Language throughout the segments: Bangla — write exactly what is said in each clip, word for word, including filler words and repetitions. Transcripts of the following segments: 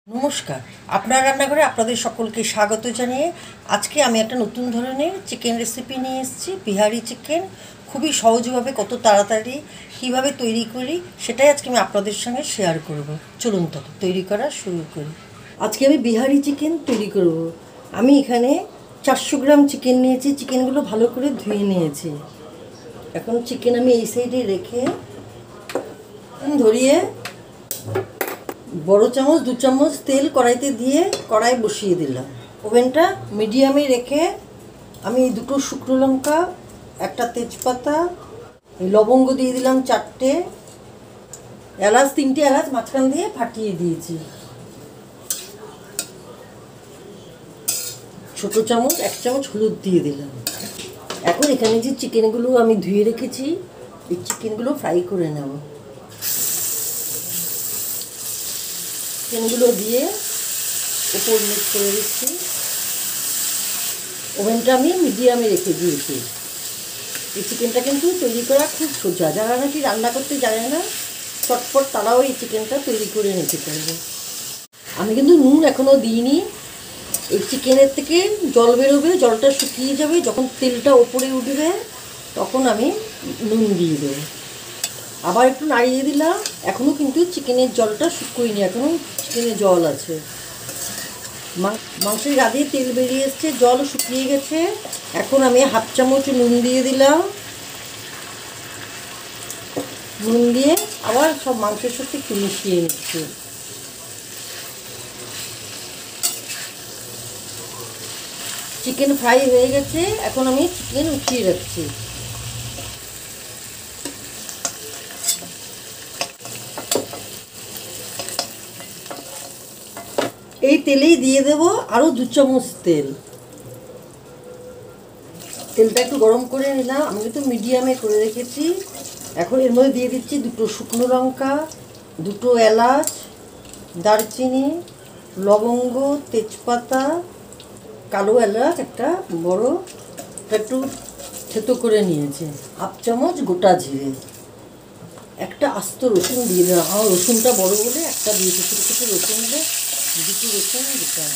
নমস্কার, আপনার রান্নাঘরে আপনাদের সকলকে স্বাগত জানিয়ে আজকে আমি একটা নতুন ধরনের চিকেন রেসিপি নিয়ে এসেছি। বিহারি চিকেন খুবই সহজভাবে কত তাড়াতাড়ি কীভাবে তৈরি করি সেটাই আজকে আমি আপনাদের সঙ্গে শেয়ার করব। চলুন তো তৈরি করা শুরু করি। আজকে আমি বিহারি চিকেন তৈরি করব। আমি এখানে চারশো গ্রাম চিকেন নিয়েছি। চিকেনগুলো ভালো করে ধুয়ে নিয়েছি। এখন চিকেন আমি এই সাইডে রেখে ধরিয়ে বড় চামচ দু চামচ তেল কড়াইতে দিয়ে কড়াই বসিয়ে দিলাম। ওভেনটা মিডিয়ামে রেখে আমি দুটো শুকনো লঙ্কা, একটা তেজপাতা, লবঙ্গ দিয়ে দিলাম চারটে, এলাচ তিনটে এলাচ মাঝখান দিয়ে ফাটিয়ে দিয়েছি। ছোটো চামচ এক চামচ হলুদ দিয়ে দিলাম। এখন এখানে যে চিকেনগুলো আমি ধুয়ে রেখেছি এই চিকেনগুলো ফ্রাই করে নেব। চিকেনগুলো দিয়ে উপর মিক্স করে দিচ্ছি। ওভেনটা আমি মিডিয়ামে রেখে দিয়েছি। এই চিকেনটা কিন্তু তৈরি করা খুব সোজা। যারা নাকি রান্না করতে জানে না চটপট তারাও এই চিকেনটা তৈরি করে নিতে পারবে। আমি কিন্তু নুন এখনও দিইনি। এই চিকেনের থেকে জল বেরোবে, জলটা শুকিয়ে যাবে, যখন তেলটা ওপরে উঠবে তখন আমি নুন দিয়ে দেবো। আবার একটু নাড়িয়ে দিলাম। এখনও কিন্তু চিকেনের জলটা শুকোয়নি, এখনও চিকেনে জল আছে। মাংসের গা দিয়ে তেল বেরিয়ে এসছে, জল শুকিয়ে গেছে। এখন আমি হাফ চামচ নুন দিয়ে দিলাম। নুন দিয়ে আবার সব মাংসের সাথে একটু মিশিয়ে নিচ্ছি। চিকেন ফ্রাই হয়ে গেছে। এখন আমি চিকেন উঠিয়ে রাখছি। এই তেলেই দিয়ে দেব আরও দু চামচ তেল। তেলটা একটু গরম করে নিলাম। আমি কিন্তু মিডিয়ামে করে রেখেছি। এখন এর মধ্যে দিয়ে দিচ্ছি দুটো শুকনো লঙ্কা, দুটো এলাচ, দারচিনি, লবঙ্গ, তেজপাতা, কালো এলাচ একটা বড়, একটু থেতো করে নিয়েছে, হাফ চামচ গোটা জিরে, একটা আস্ত রসুন দিয়ে দেওয়া। আমার রসুনটা বড় বলে একটা দিয়েছি, ছোটো ছোটো রসুন দিয়ে দুটো রসুন দিতাম।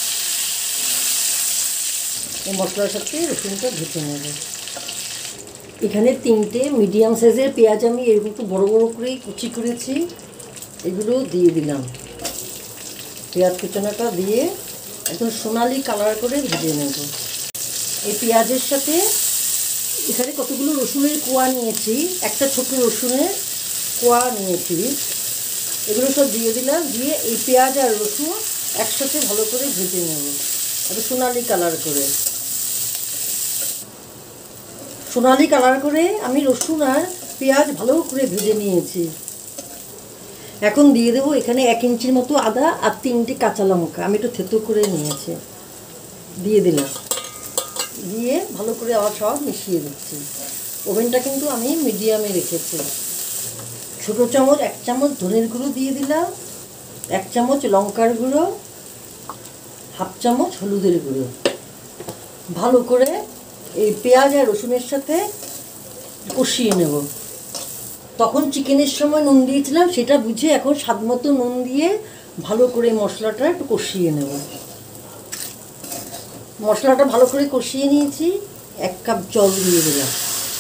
এই মশলার সাথে রসুনটা ভেজে নেব। এখানে তিনটে মিডিয়াম সাইজের পেঁয়াজ আমি এরকম একটু বড়ো বড়ো করেই কুচি করেছি, এগুলো দিয়ে দিলাম। পেঁয়াজ কুচানোটা দিয়ে একদম সোনালি কালার করে ভেজে নেব। এই পেঁয়াজের সাথে এখানে কতগুলো রসুনের কোয়া নিয়েছি, একটা ছোটো রসুনের কোয়া নিয়েছি, এগুলো সব দিয়ে দিলাম। দিয়ে এই পেঁয়াজ আর রসুন একসাথে ভালো করে ভেজে নেব, একটু সোনালি কালার করে। সোনালি কালার করে আমি রসুন আর পেঁয়াজ ভালো করে ভেজে নিয়েছি। এখন দিয়ে দেবো এখানে এক ইঞ্চির মতো আদা আর তিনটে কাঁচা লঙ্কা আমি একটু থেতো করে নিয়েছি, দিয়ে দিলাম। দিয়ে ভালো করে আবার সব মিশিয়ে দিচ্ছি। ওভেনটা কিন্তু আমি মিডিয়ামে রেখেছি। ছোটো চামচ এক চামচ ধনের গুঁড়ো দিয়ে দিলাম, এক চামচ লঙ্কার গুঁড়ো, হাফ চামচ হলুদের গুঁড়ো। ভালো করে এই পেঁয়াজ আর রসুনের সাথে কষিয়ে নেব। তখন চিকেনের সময় নুন দিয়েছিলাম, সেটা বুঝে এখন স্বাদ মতো নুন দিয়ে ভালো করে মশলাটা একটু কষিয়ে নেব। মশলাটা ভালো করে কষিয়ে নিয়েছি। এক কাপ জল দিয়ে দিলাম।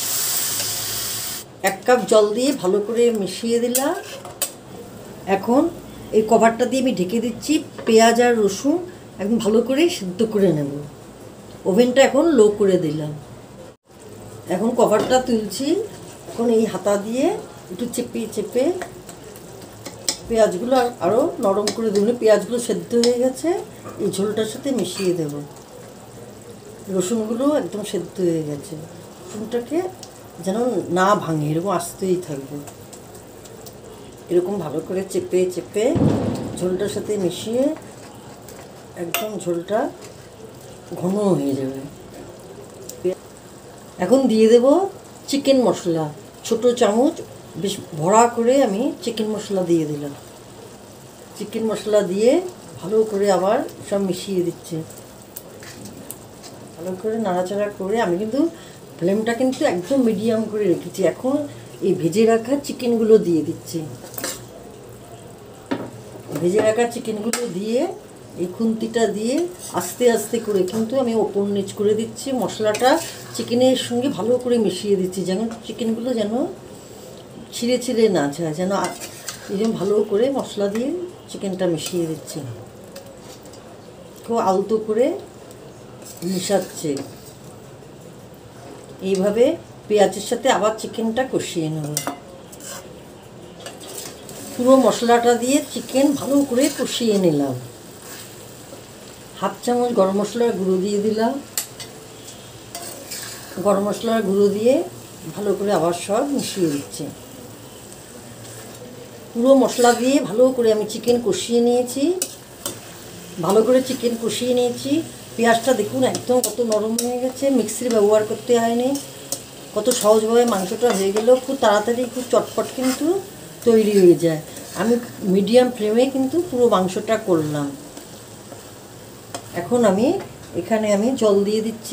এক কাপ জল দিয়ে ভালো করে মিশিয়ে দিলাম। এখন এই কভারটা দিয়ে আমি ঢেকে দিচ্ছি। পেঁয়াজ আর রসুন একদম ভালো করে সিদ্ধ করে নেব। ওভেনটা এখন লো করে দিলাম। এখন কভারটা তুলছি। এখন এই হাতা দিয়ে একটু চেপে চেপে পেঁয়াজগুলো আরও নরম করে দেব। পেঁয়াজগুলো সেদ্ধ হয়ে গেছে, এই ঝোলটার সাথে মিশিয়ে দেব। রসুনগুলো একদম সেদ্ধ হয়ে গেছে। রসুনটাকে যেন না ভাঙে, এরকম আস্তেই থাকবে। এরকম ভালো করে চেপে চেপে ঝোলটার সাথে মিশিয়ে একদম ঝোলটা ঘন হয়ে যাবে। এখন দিয়ে দেব চিকেন মশলা। ছোটো চামচ বেশ ভরা করে আমি চিকেন মশলা দিয়ে দিলাম। চিকেন মশলা দিয়ে ভালো করে আবার সব মিশিয়ে দিচ্ছি। ভালো করে নাড়াচাড়া করে আমি কিন্তু ফ্লেমটা কিন্তু একদম মিডিয়াম করে রেখেছি। এখন এই ভেজে রাখা চিকেনগুলো দিয়ে দিচ্ছি। ভেজে রাখা চিকেনগুলো দিয়ে এই খুন্তিটা দিয়ে আস্তে আস্তে করে কিন্তু আমি ওপর নিচ করে দিচ্ছি। মশলাটা চিকেনের সঙ্গে ভালো করে মিশিয়ে দিচ্ছি, যেন চিকেনগুলো যেন ছিঁড়ে ছিঁড়ে না যায়, যেন এরকম ভালো করে মশলা দিয়ে চিকেনটা মিশিয়ে দিচ্ছি। খুব আলতো করে মিশাচ্ছে। এইভাবে পেঁয়াজের সাথে আবার চিকেনটা কষিয়ে নেব। পুরো মশলাটা দিয়ে চিকেন ভালো করে কষিয়ে নিলাম। হাফ চামচ গরম মশলার গুঁড়ো দিয়ে দিলাম। গরম মশলার গুঁড়ো দিয়ে ভালো করে আবার সব মিশিয়ে দিচ্ছি। পুরো মশলা দিয়ে ভালো করে আমি চিকেন কষিয়ে নিয়েছি। ভালো করে চিকেন কষিয়ে নিয়েছি। পেঁয়াজটা দেখুন একদম কত নরম হয়ে গেছে, মিক্সির ব্যবহার করতে হয়নি। কত সহজভাবে মাংসটা হয়ে গেলেও খুব তাড়াতাড়ি খুব চটপট কিন্তু তৈরি হয়ে যায়। আমি মিডিয়াম ফ্লেমে কিন্তু পুরো মাংসটা করলাম। এখন আমি এখানে আমি জল দিয়ে দিচ্ছি।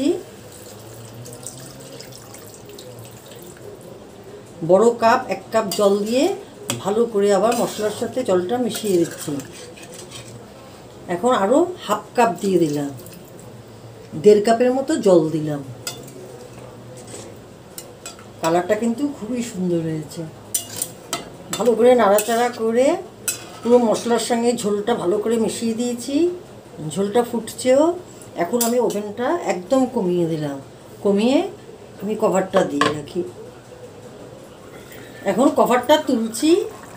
বড় কাপ এক কাপ জল দিয়ে ভালো করে আবার মশলার সাথে জলটা মিশিয়ে দিচ্ছি। এখন আরও হাফ কাপ দিয়ে দিলাম, দেড় কাপের মতো জল দিলাম। কালারটা কিন্তু খুবই সুন্দর হয়েছে। ভালো করে নাড়াচাড়া করে পুরো মশলার সঙ্গে ঝোলটা ভালো করে মিশিয়ে দিয়েছি। ঝোলটা ফুটছেও। এখন আমি ওভেনটা একদম কমিয়ে দিলাম। কমিয়ে আমি কভারটা দিয়ে রাখি। এখন কভারটা তুলছি,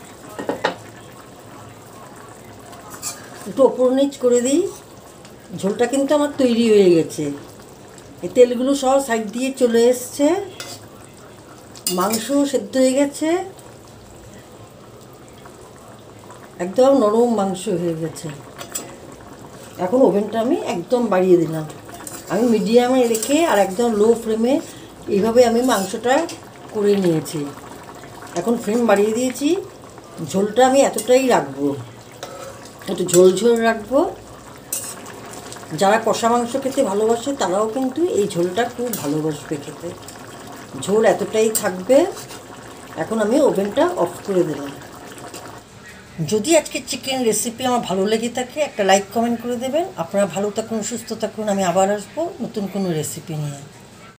একটু ওপর নিচ করে দিই। ঝোলটা কিন্তু আমার তৈরি হয়ে গেছে। এই তেলগুলো সব সাইড দিয়ে চলে এসছে। মাংস সেদ্ধ হয়ে গেছে, একদম নরম মাংস হয়ে গেছে। এখন ওভেনটা আমি একদম বাড়িয়ে দিলাম। আমি মিডিয়ামে রেখে আর একদম লো ফ্লেমে এইভাবে আমি মাংসটা করে নিয়েছি। এখন ফ্লেম বাড়িয়ে দিয়েছি। ঝোলটা আমি এতটাই রাখবো, একটু ঝোল ঝোল রাখবো। যারা কষা মাংস খেতে ভালোবাসে তারাও কিন্তু এই ঝোলটা খুব ভালোবাসবে খেতে। ঝোল এতটাই থাকবে। এখন আমি ওভেনটা অফ করে দিলাম। যদি আজকে চিকেন রেসিপি আমার ভালো লেগে থাকে একটা লাইক কমেন্ট করে দেবেন। আপনারা ভালো থাকুন, সুস্থ থাকুন। আমি আবার আসবো নতুন কোনো রেসিপি নিয়ে।